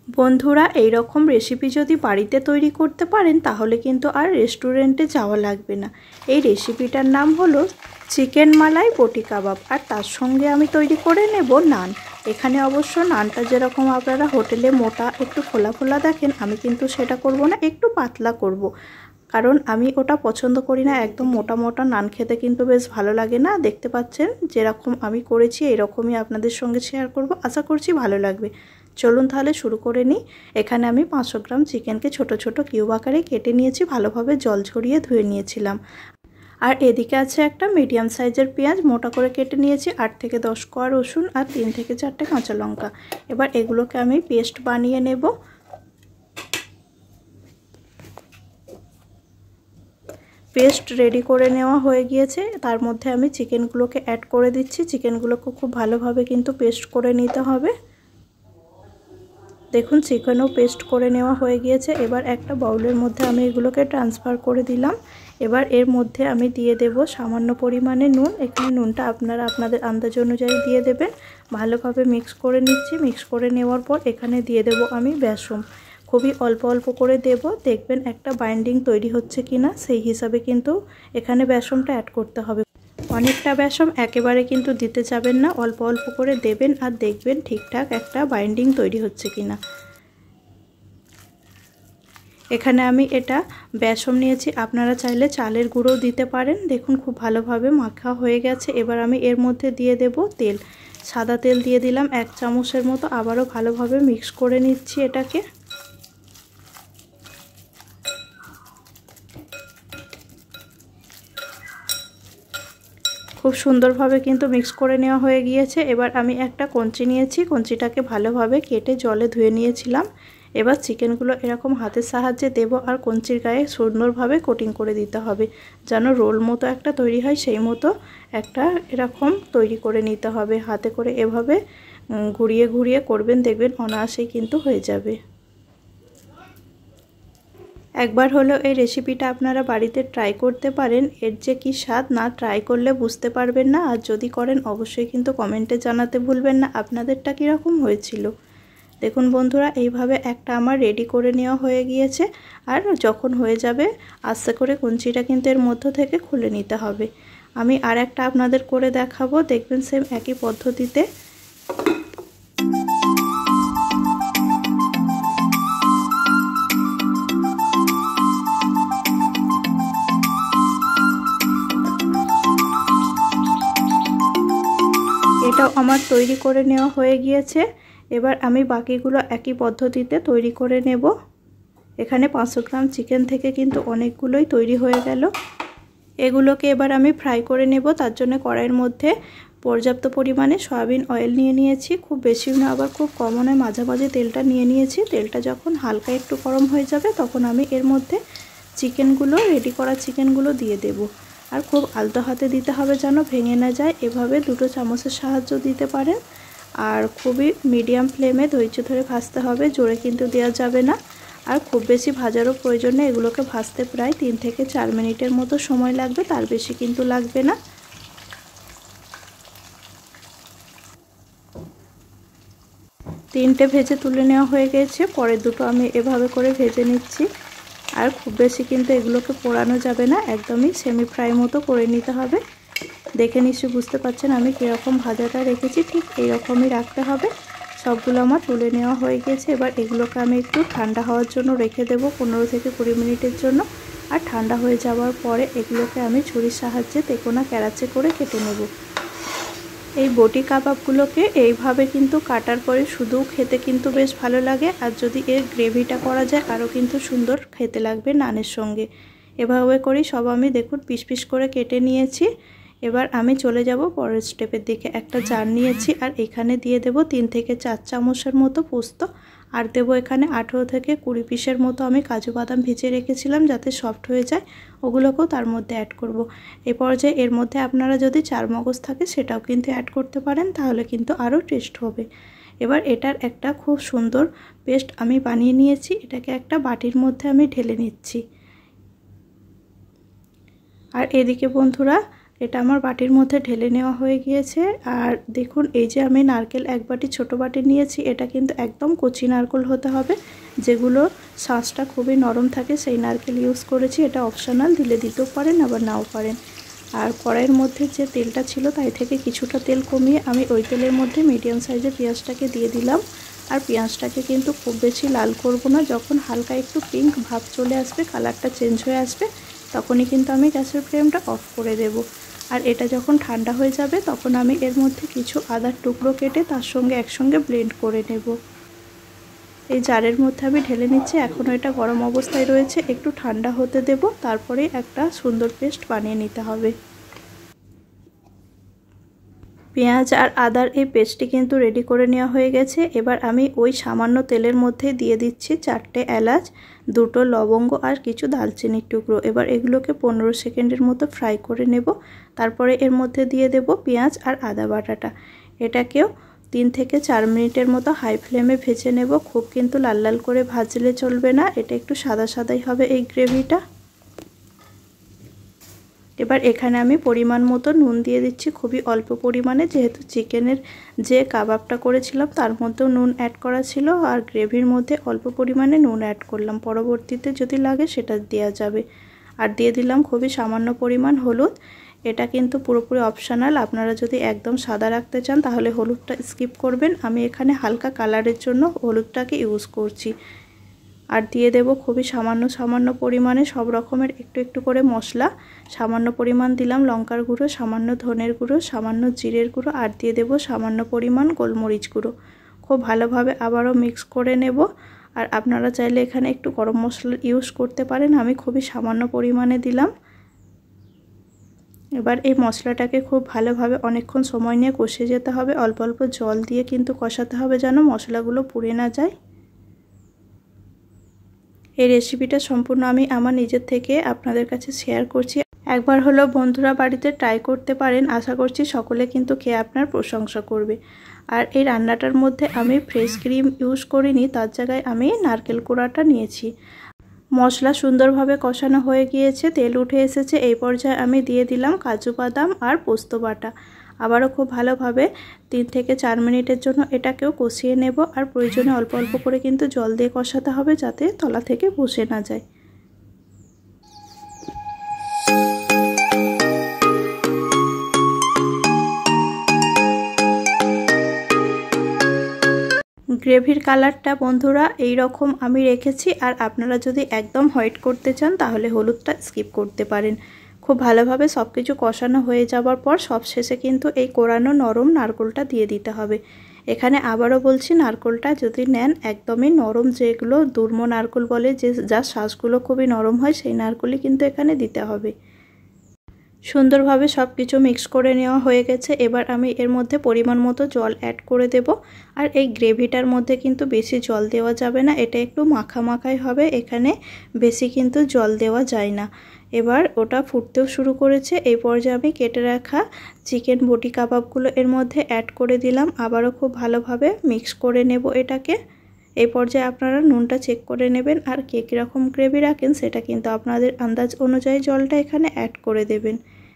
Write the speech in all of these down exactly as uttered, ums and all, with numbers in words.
বন্ধুরা এই রকম রেসিপি যদি বাড়িতে তৈরি করতে পারেন তাহলে কিন্তু আর রেস্টুরেন্টে যাওয়া লাগবে না। এই রেসিপিটার নাম হলো চিকেন মালাই বটি কাবাব, আর তার সঙ্গে আমি তৈরি করে নেব নান। এখানে অবশ্য নানটা যেরকম আপনারা হোটেলে মোটা একটু ফোলা ফোলা দেখেন, আমি কিন্তু সেটা করব না, একটু পাতলা করব, কারণ আমি ওটা পছন্দ করি না। একদম মোটা মোটা নান খেতে কিন্তু বেশ ভালো লাগে না। দেখতে পাচ্ছেন যেরকম আমি করেছি এরকমই আপনাদের সঙ্গে শেয়ার করব, আশা করছি ভালো লাগবে। চলুন তাহলে শুরু করে নিই। এখানে আমি পাঁচশো গ্রাম চিকেনকে ছোট ছোট কিউব আকারে কেটে নিয়েছি, ভালোভাবে জল ঝরিয়ে ধুয়ে নিয়েছিলাম। আর এদিকে আছে একটা মিডিয়াম সাইজের পেঁয়াজ মোটা করে কেটে নিয়েছি, আট থেকে দশ কোয়া রসুন আর তিন থেকে চারটে কাঁচা লঙ্কা। এবার এগুলোকে আমি পেস্ট বানিয়ে নেব। পেস্ট রেডি করে নেওয়া হয়ে গিয়েছে, তার মধ্যে আমি চিকেনগুলোকে অ্যাড করে দিচ্ছি। চিকেনগুলোকে খুব ভালোভাবে কিন্তু পেস্ট করে নিতে হবে। দেখুন চিকেনও পেস্ট করে নেওয়া হয়ে গিয়েছে। এবার একটা বাউলের মধ্যে আমি এগুলোকে ট্রান্সফার করে দিলাম। এবার এর মধ্যে আমি দিয়ে দেব সামান্য পরিমাণে নুন। এখানে নুনটা আপনারা আপনাদের আন্দাজ অনুযায়ী দিয়ে দেবেন। ভালোভাবে মিক্স করে নিচ্ছি। মিক্স করে নেওয়ার পর এখানে দিয়ে দেব আমি বেসন। খুবই অল্প অল্প করে দেব, দেখবেন একটা বাইন্ডিং তৈরি হচ্ছে কিনা সেই হিসাবে কিন্তু এখানে বেসনটা অ্যাড করতে হবে। অনেকটা বেসন একেবারে কিন্তু দিতে যাবেন না, অল্প অল্প করে দেবেন আর দেখবেন ঠিকঠাক একটা বাইন্ডিং তৈরি হচ্ছে কিনা। এখানে আমি এটা বেসন নিয়েছি, আপনারা চাইলে চালের গুঁড়ো দিতে পারেন। দেখুন খুব ভালোভাবে মাখা হয়ে গেছে। এবার আমি এর মধ্যে দিয়ে দেব তেল। সাদা তেল দিয়ে দিলাম এক চামচের মতো। আবারও ভালোভাবে মিক্স করে নিচ্ছি এটাকে। খুব সুন্দরভাবে কিন্তু মিক্স করে নেওয়া হয়ে গিয়েছে। এবার আমি একটা কঞ্চি নিয়েছি, কঞ্চিটাকে ভালোভাবে কেটে জলে ধুয়ে নিয়েছিলাম। এবার চিকেনগুলো এরকম হাতের সাহায্যে দেব আর কঞ্চির গায়ে সুন্দরভাবে কোটিং করে দিতে হবে, যেন রোল মতো একটা তৈরি হয়। সেই মতো একটা এরকম তৈরি করে নিতে হবে। হাতে করে এভাবে ঘুরিয়ে ঘুরিয়ে করবেন, দেখবেন অনায়াসেই কিন্তু হয়ে যাবে। একবার হলেও এই রেসিপিটা আপনারা বাড়িতে ট্রাই করতে পারেন। এর যে কি স্বাদ, না ট্রাই করলে বুঝতে পারবেন না। আর যদি করেন অবশ্যই কিন্তু কমেন্টে জানাতে ভুলবেন না আপনাদেরটা কীরকম হয়েছিল। দেখুন বন্ধুরা এইভাবে একটা আমার রেডি করে নেওয়া হয়ে গিয়েছে। আর যখন হয়ে যাবে আস্তে করে কঞ্চিটা কিন্তু এর মধ্য থেকে খুলে নিতে হবে। আমি আর একটা আপনাদের করে দেখাবো, দেখবেন সেম একই পদ্ধতিতে। এটাও আমার তৈরি করে নেওয়া হয়ে গিয়েছে। এবার আমি বাকিগুলো একই পদ্ধতিতে তৈরি করে নেব। এখানে পাঁচশো গ্রাম চিকেন থেকে কিন্তু অনেকগুলোই তৈরি হয়ে গেল। এগুলোকে এবার আমি ফ্রাই করে নেব। তার জন্য কড়াইয়ের মধ্যে পর্যাপ্ত পরিমাণে সয়াবিন অয়েল নিয়ে নিয়েছি। খুব বেশি না আবার খুব কমও নয়, মাঝামাঝি তেলটা নিয়ে নিয়েছি। তেলটা যখন হালকা একটু গরম হয়ে যাবে তখন আমি এর মধ্যে চিকেনগুলো রেডি করা চিকেনগুলো দিয়ে দেব। আর খুব আলতো হাতে দিতে হবে যেন ভেঙে না যায়। এভাবে দুটো চামচের সাহায্য দিতে পারেন। আর খুবই মিডিয়াম ফ্লেমে ধৈর্য ধরে ভাজতে হবে, জোরে কিন্তু দেওয়া যাবে না। আর খুব বেশি ভাজারও প্রয়োজন নেই। এগুলোকে ভাজতে প্রায় তিন থেকে চার মিনিটের মতো সময় লাগবে, তার বেশি কিন্তু লাগবে না। তিনটে ভেজে তুলে নেওয়া হয়ে গেছে। পরের দুটো আমি এভাবে করে ভেজে নিচ্ছি। আর খুব বেশি কিন্তু এগুলোকে পোড়ানো যাবে না, একদমই সেমি ফ্রাই মতো করে নিতে হবে। দেখে নিশ্চয়ই বুঝতে পারছেন আমি কীরকম ভাজাটা রেখেছি, ঠিক এইরকমই রাখতে হবে। সবগুলো আমার তুলে নেওয়া হয়ে গেছে। এবার এগুলোকে আমি একটু ঠান্ডা হওয়ার জন্য রেখে দেব পনেরো থেকে কুড়ি মিনিটের জন্য। আর ঠান্ডা হয়ে যাওয়ার পরে এগুলোকে আমি ছুরির সাহায্যে তেকোনা ক্যারাচে করে কেটে নেব। এই বটি কাবাবগুলোকে এইভাবে কিন্তু কাটার পরে শুধু খেতে কিন্তু বেশ ভালো লাগে, আর যদি এর গ্রেভিটা করা যায় আরও কিন্তু সুন্দর খেতে লাগবে নানের সঙ্গে। এভাবে করেই সব আমি দেখুন পিস পিস করে কেটে নিয়েছি। এবার আমি চলে যাব পরের স্টেপের দিকে। একটা জার নিয়েছি আর এখানে দিয়ে দেব তিন থেকে চার চামচের মতো পোস্ত। আর দেবো এখানে আঠেরো থেকে কুড়ি পিসের মতো আমি কাজু বাদাম ভিজিয়ে রেখেছিলাম যাতে সফট হয়ে যায়, ওগুলোকেও তার মধ্যে অ্যাড করব। এই পর্যায়ে এর মধ্যে আপনারা যদি চারমগজ থাকে সেটাও কিন্তু অ্যাড করতে পারেন, তাহলে কিন্তু আরও টেস্ট হবে। এবার এটার একটা খুব সুন্দর পেস্ট আমি বানিয়ে নিয়েছি। এটাকে একটা বাটির মধ্যে আমি ঢেলে নিচ্ছি। আর এদিকে বন্ধুরা এটা আমার বাটির মধ্যে ঢেলে নেওয়া হয়ে গিয়েছে। আর দেখুন এই যে আমি নারকেল এক বাটি ছোট বাটি নিয়েছি, এটা কিন্তু একদম কচি নারকেল হতে হবে, যেগুলো শাঁসটা খুবই নরম থাকে সেই নারকেল ইউজ করেছি। এটা অপশনাল, দিলে দিতেও পারেন আবার নাও পারেন। আর কড়াইয়ের মধ্যে যে তেলটা ছিল তাই থেকে কিছুটা তেল কমিয়ে আমি ওই তেলের মধ্যে মিডিয়াম সাইজের পেঁয়াজটাকে দিয়ে দিলাম। আর পেঁয়াজটাকে কিন্তু খুব বেশি লাল করব না, যখন হালকা একটু পিঙ্ক ভাব চলে আসবে, কালারটা চেঞ্জ হয়ে আসবে, তখনই কিন্তু আমি গ্যাসের ফ্লেমটা অফ করে দেব। আর এটা যখন ঠান্ডা হয়ে যাবে তখন আমি এর মধ্যে কিছু আদার টুকরো কেটে তার সঙ্গে একসঙ্গে ব্লেন্ড করে নেব। এই জারের মধ্যে আমি ঢেলে নিচ্ছি। এখনও এটা গরম অবস্থায় রয়েছে, একটু ঠান্ডা হতে দেব, তারপরে একটা সুন্দর পেস্ট বানিয়ে নিতে হবে। পেঁয়াজ আর আদার এই পেস্টটি কিন্তু রেডি করে নেওয়া হয়ে গেছে। এবার আমি ওই সামান্য তেলের মধ্যে দিয়ে দিচ্ছি চারটে এলাচ, দুটো লবঙ্গ আর কিছু দালচিনির টুকরো। এবার এগুলোকে পনেরো সেকেন্ডের মতো ফ্রাই করে নেব। তারপরে এর মধ্যে দিয়ে দেব পেঁয়াজ আর আদা বাটাটা। এটাকেও তিন থেকে চার মিনিটের মতো হাই ফ্লেমে ভেজে নেব। খুব কিন্তু লাল লাল করে ভাজলে চলবে না, এটা একটু সাদা সাদাই হবে এই গ্রেভিটা। এবার এখানে আমি পরিমাণ মতো নুন দিয়ে দিচ্ছি, খুবই অল্প পরিমাণে, যেহেতু চিকেনের যে কাবাবটা করেছিলাম তার মধ্যেও নুন অ্যাড করা ছিল, আর গ্রেভির মধ্যে অল্প পরিমাণে নুন অ্যাড করলাম। পরবর্তীতে যদি লাগে সেটা দেওয়া যাবে। আর দিয়ে দিলাম খুবই সামান্য পরিমাণ হলুদ। এটা কিন্তু পুরোপুরি অপশনাল, আপনারা যদি একদম সাদা রাখতে চান তাহলে হলুদটা স্কিপ করবেন। আমি এখানে হালকা কালারের জন্য হলুদটাকে ইউজ করছি। আর দিয়ে দেব খুবই সামান্য সামান্য পরিমাণে সব রকমের একটু একটু করে মশলা। সামান্য পরিমাণ দিলাম লঙ্কার গুঁড়ো, সামান্য ধনের গুঁড়ো, সামান্য জিরের গুঁড়ো, আর দিয়ে দেব সামান্য পরিমাণ গোলমরিচ গুঁড়ো। খুব ভালোভাবে আবারও মিক্স করে নেব। আর আপনারা চাইলে এখানে একটু গরম মশলা ইউজ করতে পারেন, আমি খুবই সামান্য পরিমাণে দিলাম। এবার এই মশলাটাকে খুব ভালোভাবে অনেকক্ষণ সময় নিয়ে কষে যেতে হবে। অল্প অল্প জল দিয়ে কিন্তু কষাতে হবে যেন মশলাগুলো পুড়ে না যায়। এই রেসিপিটা সম্পূর্ণ আমি আমার নিজের থেকে আপনাদের কাছে শেয়ার করছি। একবার হলো বন্ধুরা বাড়িতে ট্রাই করতে পারেন, আশা করছি সকলে কিন্তু খেয়ে আপনার প্রশংসা করবে। আর এই রান্নাটার মধ্যে আমি ফ্রেশ ক্রিম ইউজ করিনি, তার জায়গায় আমি নারকেল কোড়াটা নিয়েছি। মশলা সুন্দরভাবে কষানো হয়ে গিয়েছে, তেল উঠে এসেছে। এই পর্যায়ে আমি দিয়ে দিলাম কাজু বাদাম আর পোস্ত বাটা। আবারও খুব ভালোভাবে তিন থেকে চার মিনিটের জন্য এটাকেও কষিয়ে নেব। আর প্রয়োজনে অল্প অল্প করে কিন্তু জল দিয়ে কষাতে হবে, যাতে তলা থেকে বসে না যায়। গ্রেভির কালারটা বন্ধুরা এই রকম আমি রেখেছি। আর আপনারা যদি একদম হোয়াইট করতে চান তাহলে হলুদটা স্কিপ করতে পারেন। খুব ভালোভাবে সব কিছু কষানো হয়ে যাওয়ার পর সবশেষে কিন্তু এই কোরানো নরম নারকেলটা দিয়ে দিতে হবে। এখানে আবারও বলছি, নারকেলটা যদি নেন একদমই নরম, যেগুলো দুর্ম নারকেল বলে, যে যার শ্বাসগুলো খুবই নরম হয়, সেই নারকেলই কিন্তু এখানে দিতে হবে। সুন্দরভাবে সব কিছু মিক্স করে নেওয়া হয়ে গেছে। এবার আমি এর মধ্যে পরিমাণ মতো জল অ্যাড করে দেব। আর এই গ্রেভিটার মধ্যে কিন্তু বেশি জল দেওয়া যাবে না, এটা একটু মাখা মাখাই হবে, এখানে বেশি কিন্তু জল দেওয়া যায় না। এবার ওটা ফুটতেও শুরু করেছে। এই পর্যায়ে আমি কেটে রাখা চিকেন বটি কাবাবগুলো এর মধ্যে অ্যাড করে দিলাম। আবারও খুব ভালোভাবে মিক্স করে নেব এটাকে। এই পর্যায়ে আপনারা নুনটা চেক করে নেবেন, আর কে কীরকম গ্রেভি রাখেন সেটা কিন্তু আপনাদের আন্দাজ অনুযায়ী জলটা এখানে অ্যাড করে দেবেন।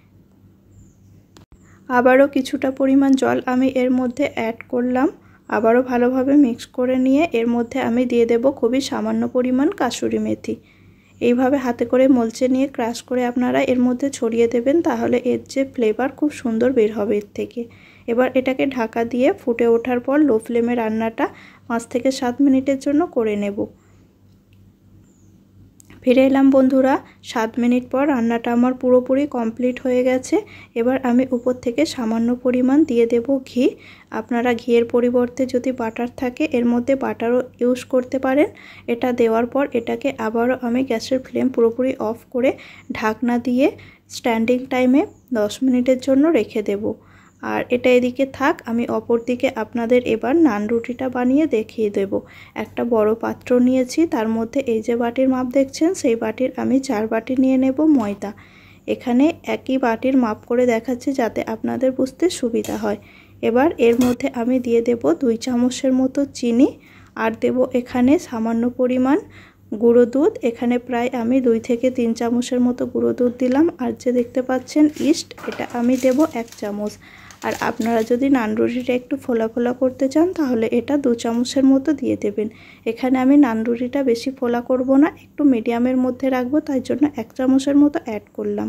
আবারও কিছুটা পরিমাণ জল আমি এর মধ্যে অ্যাড করলাম। আবারও ভালোভাবে মিক্স করে নিয়ে এর মধ্যে আমি দিয়ে দেব খুবই সামান্য পরিমাণ কাসুরি মেথি। এইভাবে হাতে করে মলচে নিয়ে ক্রাশ করে আপনারা এর মধ্যে ছড়িয়ে দেবেন, তাহলে এর যে ফ্লেভার খুব সুন্দর বের হবে এর থেকে। এবার এটাকে ঢাকা দিয়ে ফুটে ওঠার পর লো ফ্লেমে রান্নাটা পাঁচ থেকে সাত মিনিটের জন্য করে নেব। ফিরে এলাম বন্ধুরা, সাত মিনিট পর রান্নাটা আমার পুরোপুরি কমপ্লিট হয়ে গেছে। এবার আমি উপর থেকে সামান্য পরিমাণ দিয়ে দেব ঘি। আপনারা ঘিয়ের পরিবর্তে যদি বাটার থাকে এর মধ্যে বাটারও ইউজ করতে পারেন। এটা দেওয়ার পর এটাকে আবারও আমি গ্যাসের ফ্লেম পুরোপুরি অফ করে ঢাকনা দিয়ে স্ট্যান্ডিং টাইমে দশ মিনিটের জন্য রেখে দেব। আর এটা এদিকে থাক, আমি অপর দিকে আপনাদের এবার নান রুটিটা বানিয়ে দেখিয়ে দেব। একটা বড় পাত্র নিয়েছি, তার মধ্যে এই যে বাটির মাপ দেখছেন সেই বাটির আমি চার বাটি নিয়ে নেব ময়দা। এখানে একই বাটির মাপ করে দেখাচ্ছি যাতে আপনাদের বুঝতে সুবিধা হয়। এবার এর মধ্যে আমি দিয়ে দেব দুই চামচের মতো চিনি, আর দেব এখানে সামান্য পরিমাণ গুঁড়ো দুধ, এখানে প্রায় আমি দুই থেকে তিন চামচের মতো গুঁড়ো দুধ দিলাম। আর যে দেখতে পাচ্ছেন ইস্ট, এটা আমি দেব এক চামচ। আর আপনারা যদি নান রুটিটা একটু ফোলা ফোলা করতে চান তাহলে এটা দু চামচের মতো দিয়ে দেবেন। এখানে আমি নান রুটিটা বেশি ফোলা করব না, একটু মিডিয়ামের মধ্যে রাখবো, তাই জন্য এক চামচের মতো অ্যাড করলাম।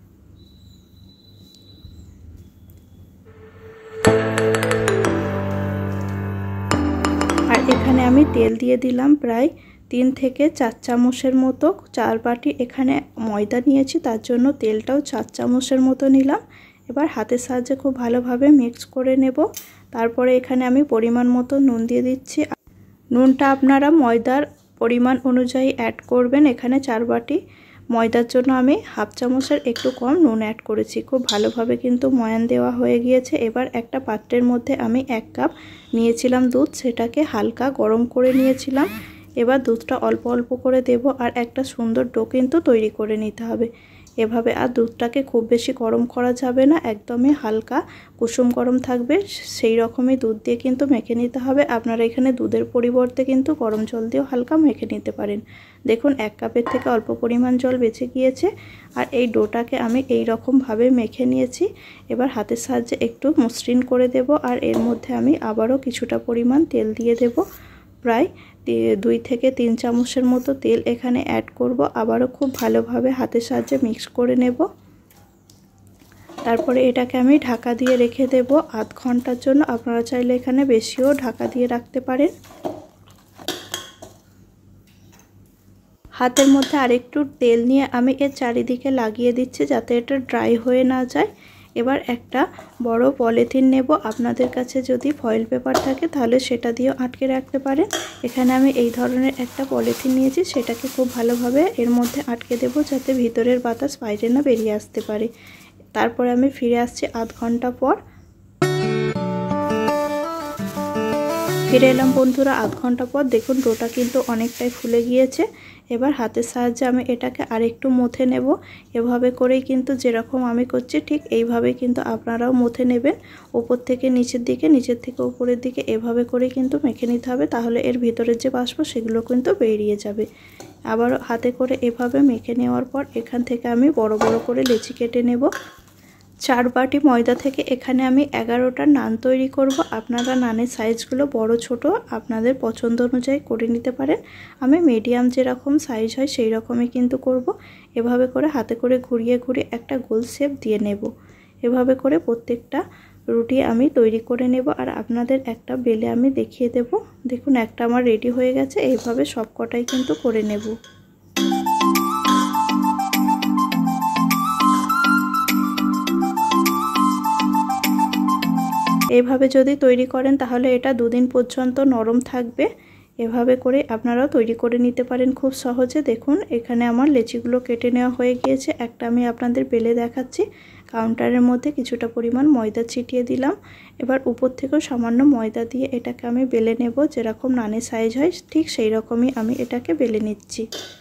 আর এখানে আমি তেল দিয়ে দিলাম প্রায় তিন থেকে চার চামচের মতো। চার বাটি এখানে ময়দা নিয়েছি, তার জন্য তেলটাও চার চামচের মতো নিলাম। এবার হাতের সাহায্যে খুব ভালোভাবে মিক্স করে নেব। তারপরে এখানে আমি পরিমাণ মতো নুন দিয়ে দিচ্ছি। নুনটা আপনারা ময়দার পরিমাণ অনুযায়ী অ্যাড করবেন। এখানে চার বাটি ময়দার জন্য আমি হাফ চামচের একটু কম নুন অ্যাড করেছি। খুব ভালোভাবে কিন্তু ময়ান দেওয়া হয়ে গিয়েছে। এবার একটা পাত্রের মধ্যে আমি এক কাপ নিয়েছিলাম দুধ, সেটাকে হালকা গরম করে নিয়েছিলাম। এবার দুধটা অল্প অল্প করে দেব আর একটা সুন্দর ডো কিন্তু তৈরি করে নিতে হবে এভাবে। আর দুধটাকে খুব বেশি গরম করা যাবে না, একদমই হালকা কুসুম গরম থাকবে সেই রকমই দুধ দিয়ে কিন্তু মেখে নিতে হবে। আপনারা এখানে দুধের পরিবর্তে কিন্তু গরম জল দিয়েও হালকা মেখে নিতে পারেন। দেখুন এক কাপের থেকে অল্প পরিমাণ জল বেঁচে গিয়েছে। আর এই ডোটাকে আমি এই রকমভাবে মেখে নিয়েছি। এবার হাতের সাহায্যে একটু মসৃণ করে দেব। আর এর মধ্যে আমি আবারও কিছুটা পরিমাণ তেল দিয়ে দেব, প্রায় দুই থেকে তিন চামচের মতো তেল এখানে অ্যাড করব। আবারও খুব ভালোভাবে হাতের সাহায্যে মিক্স করে নেব। তারপরে এটাকে আমি ঢাকা দিয়ে রেখে দেব আধ ঘন্টার জন্য। আপনারা চাইলে এখানে বেশিও ঢাকা দিয়ে রাখতে পারেন। হাতের মধ্যে আরেকটু তেল নিয়ে আমি এর চারিদিকে লাগিয়ে দিচ্ছি যাতে এটা ড্রাই হয়ে না যায়। এবার একটা বড় পলিথিন নেব। আপনাদের কাছে যদি ফয়েল পেপার থাকে তাহলে সেটা দিয়েও আটকে রাখতে পারেন। এখানে আমি এই ধরনের একটা পলিথিন নিয়েছি, সেটাকে খুব ভালোভাবে এর মধ্যে আটকে দেব যাতে ভিতরের বাতাস বাইরে না বেরিয়ে আসতে পারে। তারপরে আমি ফিরে আসছি আধ ঘন্টা পর। ফিরে এলাম বন্ধুরা আধ ঘন্টা পর। দেখুন ডোটা কিন্তু অনেকটাই ফুলে গিয়েছে। এবার হাতের সাহায্যে আমি এটাকে আরেকটু মথে নেব। এভাবে করেই কিন্তু যেরকম আমি করছি ঠিক এইভাবেই কিন্তু আপনারাও মথে নেবেন। উপর থেকে নিচের দিকে, নিচের থেকে উপরের দিকে এভাবে করেই কিন্তু মেখে নিতে হবে, তাহলে এর ভিতরের যে বাষ্প সেগুলো কিন্তু বেরিয়ে যাবে। আবার হাতে করে এভাবে মেখে নেওয়ার পর এখান থেকে আমি বড় বড় করে লেচি কেটে নেব। চার বাটি ময়দা থেকে এখানে আমি এগারোটা নান তৈরি করব। আপনারা নানের সাইজগুলো বড় ছোট আপনাদের পছন্দ অনুযায়ী করে নিতে পারেন। আমি মিডিয়াম যেরকম সাইজ হয় সেই রকমই কিন্তু করব। এভাবে করে হাতে করে ঘুরিয়ে ঘুরিয়ে একটা গোল শেপ দিয়ে নেব। এভাবে করে প্রত্যেকটা রুটি আমি তৈরি করে নেব। আর আপনাদের একটা বেলে আমি দেখিয়ে দেব। দেখুন একটা আমার রেডি হয়ে গেছে। এইভাবে সব কটাই কিন্তু করে নেব। এভাবে যদি তৈরি করেন তাহলে এটা দুদিন পর্যন্ত নরম থাকবে। এভাবে করে আপনারাও তৈরি করে নিতে পারেন খুব সহজে। দেখুন এখানে আমার লেচিগুলো কেটে নেওয়া হয়ে গিয়েছে। একটা আমি আপনাদের বেলে দেখাচ্ছি। কাউন্টারের মধ্যে কিছুটা পরিমাণ ময়দা ছিটিয়ে দিলাম। এবার উপর থেকেও সামান্য ময়দা দিয়ে এটাকে আমি বেলে নেব। যেরকম নানের সাইজ হয় ঠিক সেই রকমই আমি এটাকে বেলে নিচ্ছি।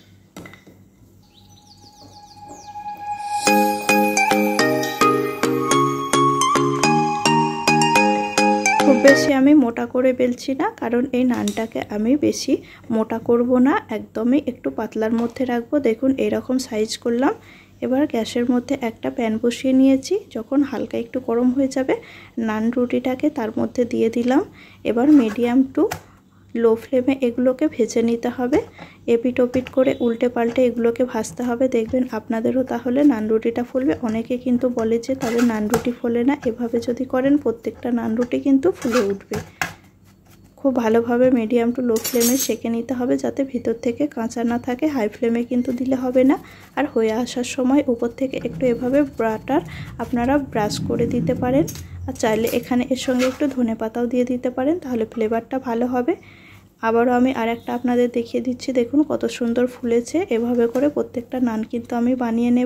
খুব বেশি আমি মোটা করে বেলছি না, কারণ এই নানটাকে আমি বেশি মোটা করব না, একদমই একটু পাতলার মধ্যে রাখবো। দেখুন এরকম সাইজ করলাম। এবার গ্যাসের মধ্যে একটা প্যান বসিয়ে নিয়েছি। যখন হালকা একটু গরম হয়ে যাবে নান রুটিটাকে তার মধ্যে দিয়ে দিলাম। এবার মিডিয়াম টু লো ফ্লেমে এগুলোকে ভেজে নিতে হবে। এপিট ওপিট করে উল্টে পাল্টে এগুলোকে ভাজতে হবে। দেখবেন আপনাদেরও তাহলে নান রুটিটা ফুলবে। অনেকে কিন্তু বলে যে তাদের নান রুটি ফোলে না। এভাবে যদি করেন প্রত্যেকটা নান রুটি কিন্তু ফুলে উঠবে। খুব ভালোভাবে মিডিয়াম টু লো ফ্লেমে সেঁকে নিতে হবে যাতে ভিতর থেকে কাঁচা না থাকে। হাই ফ্লেমে কিন্তু দিলে হবে না। আর হয়ে আসার সময় উপর থেকে একটু এভাবে বাটার আপনারা ব্রাশ করে দিতে পারেন। আর চাইলে এখানে এর সঙ্গে একটু ধনেপাতাও দিয়ে দিতে পারেন, তাহলে ফ্লেভারটা ভালো হবে। আবারও আমি আরেকটা আপনাদের দেখিয়ে দিচ্ছি। দেখুন কত সুন্দর ফুলেছে। এভাবে করে প্রত্যেকটা নান কিন্তু আমি বানিয়ে নেব।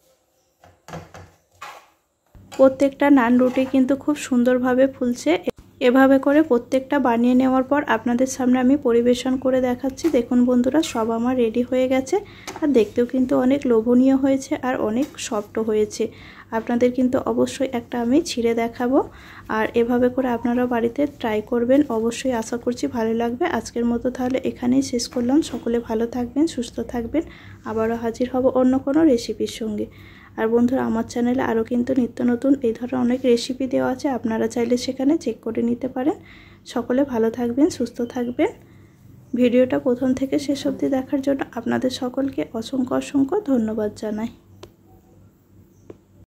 প্রত্যেকটা নান রুটি কিন্তু খুব সুন্দরভাবে ফুলছে। এভাবে করে প্রত্যেকটা বানিয়ে নেওয়ার পর আপনাদের সামনে আমি পরিবেশন করে দেখাচ্ছি। দেখুন বন্ধুরা, সব আমার রেডি হয়ে গেছে আর দেখতেও কিন্তু অনেক লোভনীয় হয়েছে আর অনেক সফটও হয়েছে। আপনাদের কিন্তু অবশ্যই একটা আমি ছিঁড়ে দেখাবো আর এভাবে করে আপনারা বাড়িতে ট্রাই করবেন, অবশ্যই আশা করছি ভালো লাগবে। আজকের মতো তাহলে এখানেই শেষ করলাম। সকলে ভালো থাকবেন, সুস্থ থাকবেন। আবারও হাজির হব অন্য কোনো রেসিপির সঙ্গে। আর বন্ধুরা, আমার চ্যানেলে আরও কিন্তু নিত্য নতুন এই ধরনের অনেক রেসিপি দেওয়া আছে, আপনারা চাইলে সেখানে চেক করে নিতে পারেন। সকলে ভালো থাকবেন, সুস্থ থাকবেন। ভিডিওটা প্রথম থেকে শেষ অবধি দেখার জন্য আপনাদের সকলকে অসংখ্য অসংখ্য ধন্যবাদ জানাই।